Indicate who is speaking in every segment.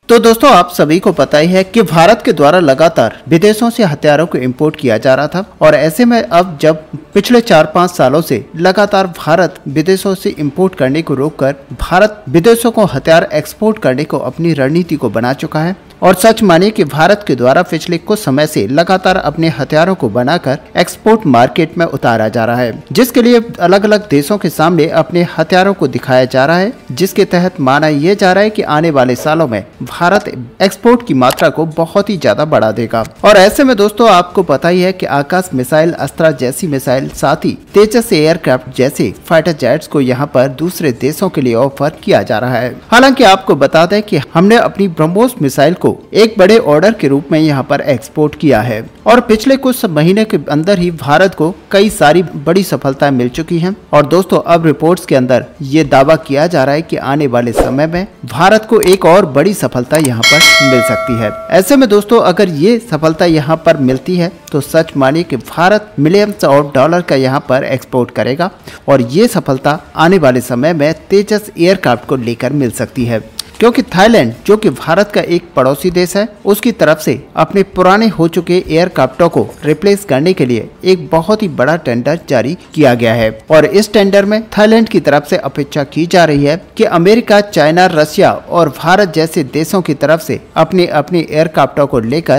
Speaker 1: तो दोस्तों आप सभी को पता ही है कि भारत के द्वारा लगातार विदेशों से हथियारों को इंपोर्ट किया जा रहा था और ऐसे में अब जब पिछले 4-5 सालों से लगातार भारत विदेशों से इंपोर्ट करने को रोककर भारत विदेशों को हथियार एक्सपोर्ट करने को अपनी रणनीति को बना चुका है। और सच मानिए कि भारत के द्वारा पिछले कुछ समय से लगातार अपने हथियारों को बनाकर एक्सपोर्ट मार्केट में उतारा जा रहा है, जिसके लिए अलग अलग देशों के सामने अपने हथियारों को दिखाया जा रहा है, जिसके तहत माना यह जा रहा है कि आने वाले सालों में भारत एक्सपोर्ट की मात्रा को बहुत ही ज्यादा बढ़ा देगा। और ऐसे में दोस्तों आपको पता ही है कि आकाश मिसाइल, अस्त्रा जैसी मिसाइल, साथ ही तेजस एयरक्राफ्ट जैसे फाइटर जेट्स को यहाँ पर दूसरे देशों के लिए ऑफर किया जा रहा है। हालांकि आपको बता दें कि हमने अपनी ब्रह्मोस मिसाइल को एक बड़े ऑर्डर के रूप में यहाँ पर एक्सपोर्ट किया है और पिछले कुछ महीने के अंदर ही भारत को कई सारी बड़ी सफलताएं मिल चुकी हैं। और दोस्तों अब रिपोर्ट्स के अंदर ये दावा किया जा रहा है कि आने वाले समय में भारत को एक और बड़ी सफलता यहाँ पर मिल सकती है। ऐसे में दोस्तों अगर ये सफलता यहाँ पर मिलती है तो सच मानिए कि भारत मिलियंस ऑफ डॉलर का यहाँ पर एक्सपोर्ट करेगा और ये सफलता आने वाले समय में तेजस एयरक्राफ्ट को लेकर मिल सकती है, क्योंकि थाईलैंड जो कि भारत का एक पड़ोसी देश है उसकी तरफ से अपने पुराने हो चुके एयरक्राफ्टों को रिप्लेस करने के लिए एक बहुत ही बड़ा टेंडर जारी किया गया है। और इस टेंडर में थाईलैंड की तरफ से अपेक्षा की जा रही है कि अमेरिका, चाइना, रशिया और भारत जैसे देशों की तरफ से अपने अपने एयरक्राफ्टों को लेकर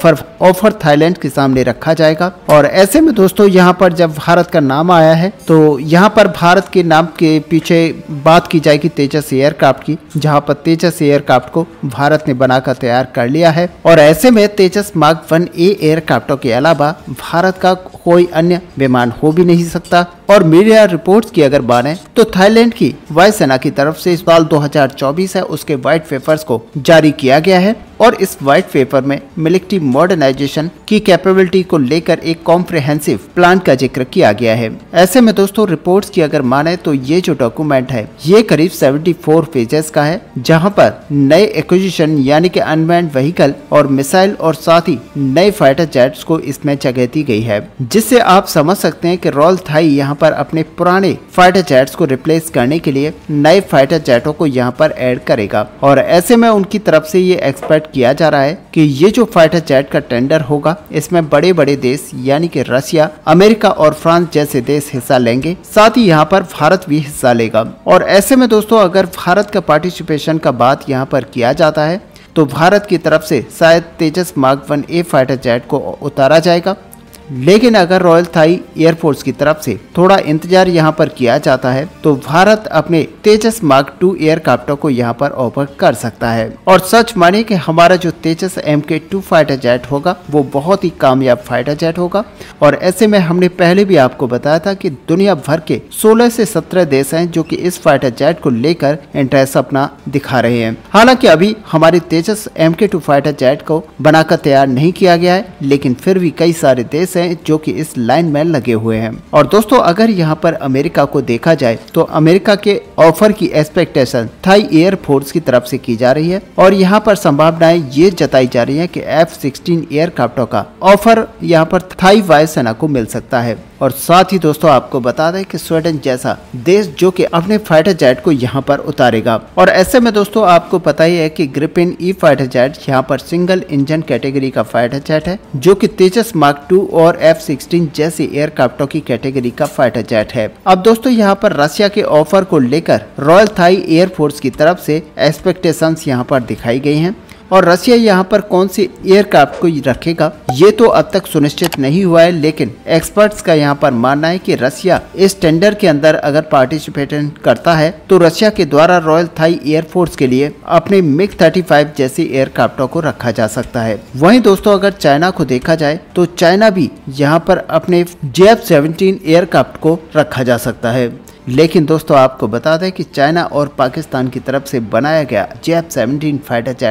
Speaker 1: ऑफर थाईलैंड के सामने रखा जाएगा। और ऐसे में दोस्तों यहाँ पर जब भारत का नाम आया है तो यहाँ पर भारत के नाम के पीछे बात की जाएगी तेजस एयरक्राफ्ट की, जहाँ पर तेजस एयरक्राफ्ट को भारत ने बनाकर तैयार कर लिया है। और ऐसे में तेजस मार्क 1A एयरक्राफ्टों के अलावा भारत का कोई अन्य विमान हो भी नहीं सकता। और मीडिया रिपोर्ट्स की अगर माने तो थाईलैंड की वायुसेना की तरफ से इस साल 2024 है उसके व्हाइट पेपर्स को जारी किया गया है और इस व्हाइट पेपर में मिलिट्री मॉडर्नाइजेशन की कैपेबिलिटी को लेकर एक कॉम्प्रिहेंसिव प्लान का जिक्र किया गया है। ऐसे में दोस्तों रिपोर्ट्स की अगर माने तो ये जो डॉक्यूमेंट है ये करीब 74 पेजेस का है, जहां पर नए एक्विजिशन यानी कि अनमैन्ड व्हीकल और मिसाइल और साथ ही नए फाइटर जेट्स को इसमें जगह दी गई है, जिससे आप समझ सकते हैं कि रॉयल थाई यहाँ पर अपने पुराने फाइटर जेट्स को रिप्लेस करने के लिए नए फाइटर जेटों को यहाँ पर ऐड करेगा। और ऐसे में उनकी तरफ से ये एक्सपेक्ट किया जा रहा है कि ये जो फाइटर जेट का टेंडर होगा इसमें बड़े बड़े देश यानी कि रशिया, अमेरिका और फ्रांस जैसे देश हिस्सा लेंगे, साथ ही यहाँ पर भारत भी हिस्सा लेगा। और ऐसे में दोस्तों अगर भारत का पार्टिसिपेशन का बात यहाँ पर किया जाता है तो भारत की तरफ से शायद तेजस मार्क 1A फाइटर जेट को उतारा जाएगा, लेकिन अगर रॉयल थाई एयरफोर्स की तरफ से थोड़ा इंतजार यहाँ पर किया जाता है तो भारत अपने तेजस मार्क 2 एयरक्राफ्टों को यहाँ पर ऑफर कर सकता है। और सच मानिए कि हमारा जो तेजस MK2 फाइटर जेट होगा वो बहुत ही कामयाब फाइटर जेट होगा। और ऐसे में हमने पहले भी आपको बताया था कि दुनिया भर के 16 से 17 देश हैं जो कि इस फाइटर जेट को लेकर इंटरेस्ट अपना दिखा रहे हैं। हालांकि अभी हमारे तेजस MK2 फाइटर जेट को बनाकर तैयार नहीं किया गया है, लेकिन फिर भी कई सारे देश हैं जो कि इस लाइन में लगे हुए हैं। और दोस्तों अगर यहाँ पर अमेरिका को देखा जाए तो अमेरिका के ऑफर की एक्सपेक्टेशन थाई एयरफोर्स की तरफ से की जा रही है और यहाँ पर संभावनाएं ये जताई जा रही है कि F-16 एयरक्राफ्टों का ऑफर यहाँ पर थाई वायुसेना को मिल सकता है। और साथ ही दोस्तों आपको बता दें कि स्वीडन जैसा देश जो कि अपने फाइटर जेट को यहाँ पर उतारेगा। और ऐसे में दोस्तों आपको पता ही है कि ग्रिपेन E फाइटर जेट यहाँ पर सिंगल इंजन कैटेगरी का फाइटर जेट है जो कि तेजस मार्क 2 और F-16 जैसे एयरक्राफ्टों की कैटेगरी का फाइटर जेट है। अब दोस्तों यहाँ पर रशिया के ऑफर को लेकर रॉयल थाई एयरफोर्स की तरफ से एक्सपेक्टेशंस यहाँ पर दिखाई गई हैं और रशिया यहाँ पर कौन सी एयरक्राफ्ट को रखेगा ये तो अब तक सुनिश्चित नहीं हुआ है, लेकिन एक्सपर्ट्स का यहाँ पर मानना है कि रशिया इस टेंडर के अंदर अगर पार्टिसिपेशन करता है तो रशिया के द्वारा रॉयल थाई एयरफोर्स के लिए अपने MiG-35 जैसी एयरक्राफ्टों को रखा जा सकता है। वहीं दोस्तों अगर चाइना को देखा जाए तो चाइना भी यहाँ पर अपने JF-17 एयरक्राफ्ट को रखा जा सकता है, लेकिन दोस्तों आपको बता दें कि चाइना और पाकिस्तान की तरफ से बनाया गया JF-17 फाइटर जेट बाकी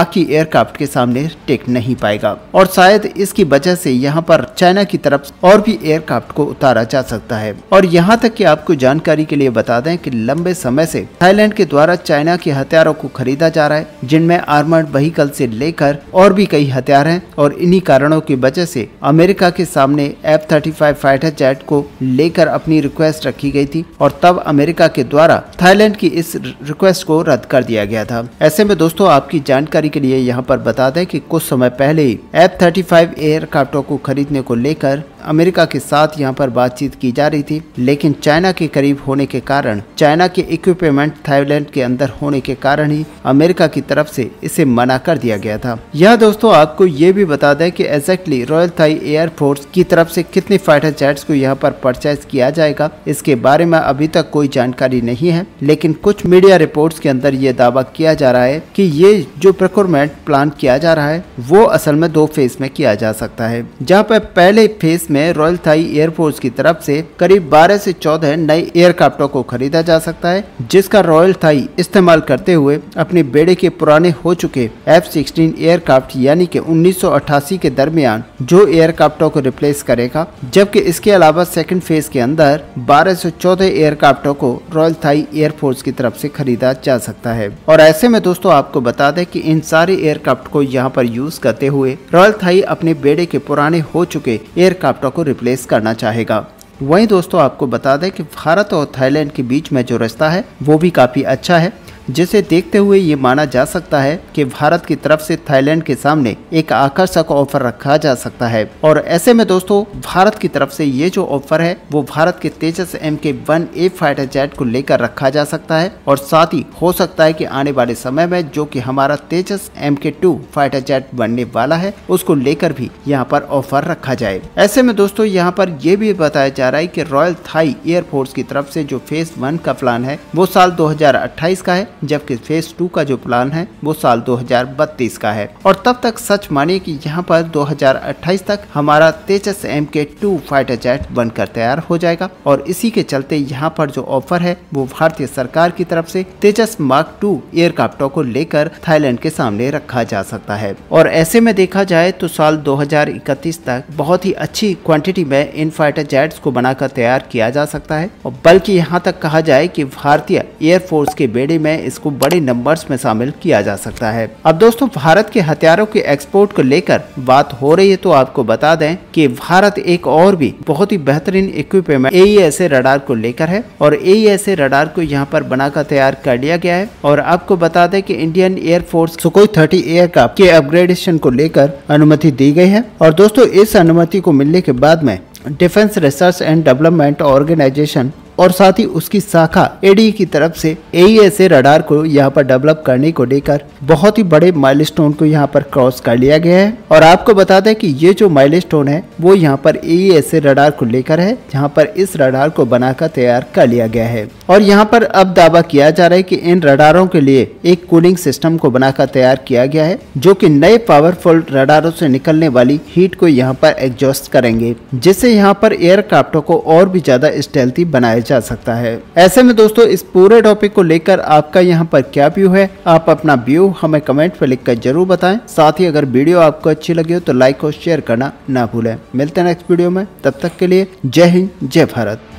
Speaker 1: बाकी एयरक्राफ्ट के सामने टिक नहीं पाएगा और शायद इसकी वजह से यहाँ पर चाइना की तरफ और भी एयरक्राफ्ट को उतारा जा सकता है। और यहाँ तक कि आपको जानकारी के लिए बता दें कि लंबे समय से थाईलैंड के द्वारा चाइना के हथियारों को खरीदा जा रहा है, जिनमें आर्मर्ड व्हीकल से लेकर और भी कई हथियार हैं। और इन्हीं कारणों की वजह से अमेरिका के सामने F-35 फाइटर जेट को लेकर अपनी रिक्वेस्ट रखी गई थी और तब अमेरिका के द्वारा थाईलैंड की इस रिक्वेस्ट को रद्द कर दिया गया था। ऐसे में दोस्तों आपकी जानकारी के लिए यहाँ पर बता दें कि कुछ समय पहले ही F-35 एयरक्राफ्टों को खरीदने को लेकर अमेरिका के साथ यहाँ पर बातचीत की जा रही थी, लेकिन चाइना के करीब होने के कारण, चाइना के इक्विपमेंट थाईलैंड के अंदर होने के कारण ही अमेरिका की तरफ से इसे मना कर दिया गया था। यह दोस्तों आपको ये भी बता दें कि एग्जैक्टली रॉयल थाई एयरफोर्स की तरफ से कितने फाइटर जेट्स को यहाँ पर परचेज किया जाएगा, इसके बारे में अभी तक कोई जानकारी नहीं है। लेकिन कुछ मीडिया रिपोर्ट्स के अंदर ये दावा किया जा रहा है कि ये जो प्रोक्योरमेंट प्लान किया जा रहा है वो असल में 2 फेज में किया जा सकता है, जहाँ पर पहले फेज में रॉयल थाई एयरफोर्स की तरफ से करीब 12 से 14 नए एयरक्राफ्टों को खरीदा जा सकता है, जिसका रॉयल थाई इस्तेमाल करते हुए अपने बेड़े के पुराने हो चुके F-16 एयरक्राफ्ट यानी कि 1988 के दरमियान जो एयरक्राफ्टों को रिप्लेस करेगा। जबकि इसके अलावा सेकंड फेज के अंदर 12 से 14 एयरक्राफ्टों को रॉयल थाई एयरफोर्स की तरफ से खरीदा जा सकता है। और ऐसे में दोस्तों आपको बता दें कि इन सारे एयरक्राफ्ट को यहाँ पर यूज करते हुए रॉयल थाई अपने बेड़े के पुराने हो चुके एयरक्राफ्ट को रिप्लेस करना चाहेगा। वहीं दोस्तों आपको बता दें कि भारत और थाईलैंड के बीच में जो रास्ता है वो भी काफी अच्छा है, जिसे देखते हुए ये माना जा सकता है कि भारत की तरफ से थाईलैंड के सामने एक आकर्षक ऑफर रखा जा सकता है। और ऐसे में दोस्तों भारत की तरफ से ये जो ऑफर है वो भारत के तेजस MK-1A फाइटर जेट को लेकर रखा जा सकता है और साथ ही हो सकता है कि आने वाले समय में जो कि हमारा तेजस MK-2 फाइटर जेट बनने वाला है उसको लेकर भी यहाँ पर ऑफर रखा जाए। ऐसे में दोस्तों यहाँ पर यह भी बताया जा रहा है कि रॉयल थाई एयरफोर्स की तरफ से जो फेज 1 का प्लान है वो साल 2028 का है, जबकि फेज 2 का जो प्लान है वो साल 2032 का है। और तब तक सच मानिए कि यहाँ पर 2028 तक हमारा तेजस MK-2 फाइटर जेट बनकर तैयार हो जाएगा। और इसी के चलते यहाँ पर जो ऑफर है वो भारतीय सरकार की तरफ से तेजस मार्क 2 एयरक्राफ्टों को लेकर थाईलैंड के सामने रखा जा सकता है। और ऐसे में देखा जाए तो साल 2031 तक बहुत ही अच्छी क्वांटिटी में इन फाइटर जेट्स को बनाकर तैयार किया जा सकता है। और बल्कि यहाँ तक कहा जाए कि भारतीय एयरफोर्स के बेड़े में इसको बड़े नंबर्स में शामिल किया जा सकता है। अब दोस्तों भारत के हथियारों के एक्सपोर्ट को लेकर बात हो रही है तो आपको बता दें कि भारत एक और भी बहुत ही बेहतरीन इक्विपमेंट AESA रडार को लेकर है और AESA रडार को यहाँ पर बनाकर तैयार कर लिया गया है। और आपको बता दें कि इंडियन एयरफोर्स सुखोई 30 एयरक्राफ्ट के अपग्रेडेशन को लेकर अनुमति दी गई है। और दोस्तों इस अनुमति को मिलने के बाद में defence research and development organisation और साथ ही उसकी शाखा ADE की तरफ से AESA रडार को यहाँ पर डेवलप करने को लेकर बहुत ही बड़े माइलस्टोन को यहाँ पर क्रॉस कर लिया गया है। और आपको बता दें कि ये जो माइलस्टोन है वो यहाँ पर AESA रडार को लेकर है, जहाँ पर इस रडार को बनाकर तैयार कर लिया गया है। और यहाँ पर अब दावा किया जा रहा है कि इन रडारों के लिए एक कूलिंग सिस्टम को बनाकर तैयार किया गया है, जो कि नए पावरफुल रडारों से निकलने वाली हीट को यहाँ पर एग्जॉस्ट करेंगे, जिससे यहाँ पर एयरक्राफ्टों को और भी ज्यादा स्टेल्थी बनाया जा सकता है। ऐसे में दोस्तों इस पूरे टॉपिक को लेकर आपका यहाँ पर क्या व्यू है, आप अपना व्यू हमें कमेंट पर लिखकर जरूर बताएं। साथ ही अगर वीडियो आपको अच्छी लगी हो तो लाइक और शेयर करना ना भूलें। मिलते हैं नेक्स्ट वीडियो में, तब तक के लिए जय हिंद जय भारत।